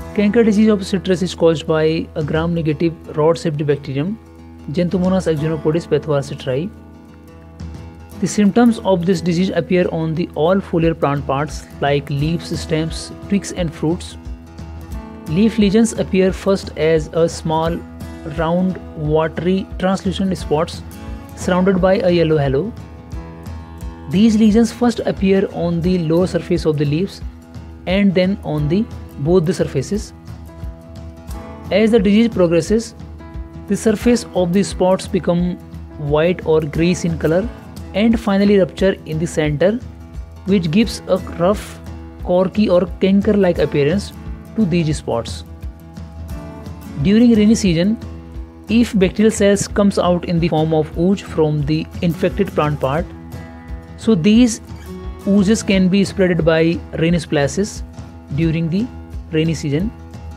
Canker disease of citrus is caused by a gram-negative rod-shaped bacterium, Xanthomonas axinopodis pathowacitri. The symptoms of this disease appear on the all foliar plant parts like leaves, stems, twigs and fruits. Leaf lesions appear first as a small, round, watery, translucent spots surrounded by a yellow halo. These lesions first appear on the lower surface of the leaves and then on both the surfaces. As the disease progresses, the surface of the spots become white or greyish in color and finally rupture in the center, which gives a rough, corky or canker-like appearance to these spots. During rainy season, if bacterial cells comes out in the form of ooze from the infected plant part, so these oozes can be spreaded by rain splashes during the rainy season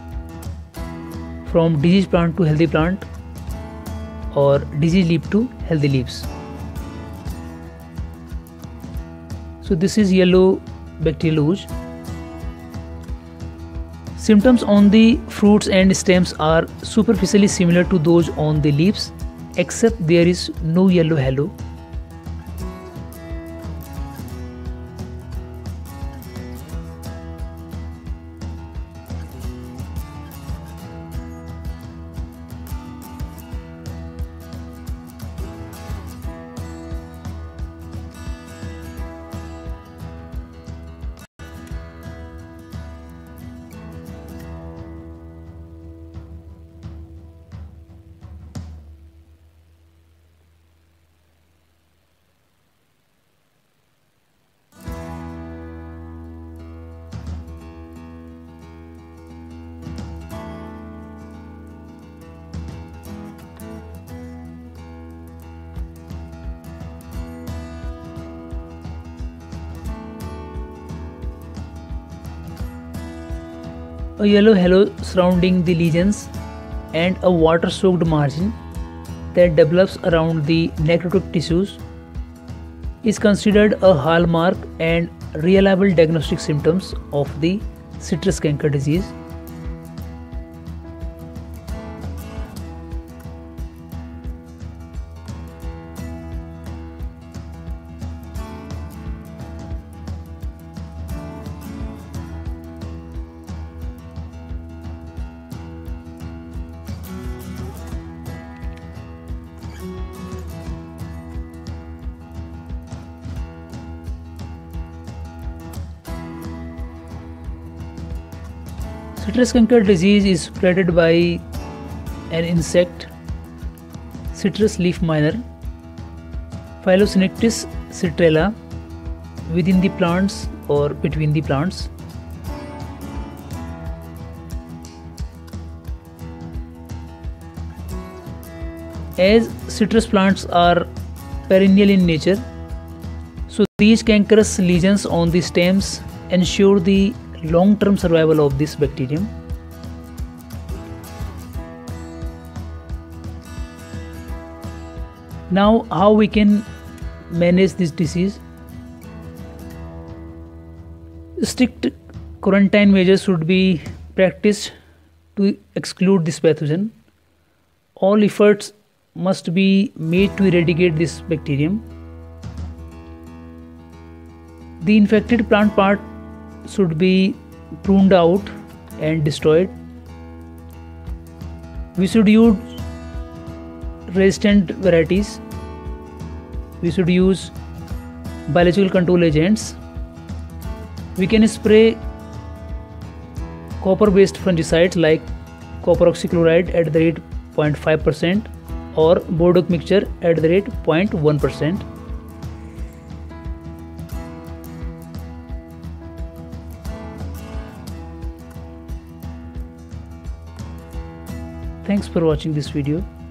from diseased plant to healthy plant or diseased leaf to healthy leaves. So this is yellow bacterial ooze. Symptoms on the fruits and stems are superficially similar to those on the leaves, except there is no yellow halo. A yellow halo surrounding the lesions and a water-soaked margin that develops around the necrotic tissues is considered a hallmark and reliable diagnostic symptoms of the citrus canker disease. Citrus canker disease is spread by an insect, Citrus leaf miner, Phyllosynectis citrella, within the plants or between the plants. As citrus plants are perennial in nature, so these cankerous lesions on the stems ensure the long-term survival of this bacterium. Now, how we can manage this disease? Strict quarantine measures should be practiced to exclude this pathogen. All efforts must be made to eradicate this bacterium. The infected plant part should be pruned out and destroyed. We should use resistant varieties. We should use biological control agents. We can spray copper-based fungicides like copper oxychloride at the rate 0.5% or Bordeaux mixture at the rate 0.1%. Thanks for watching this video.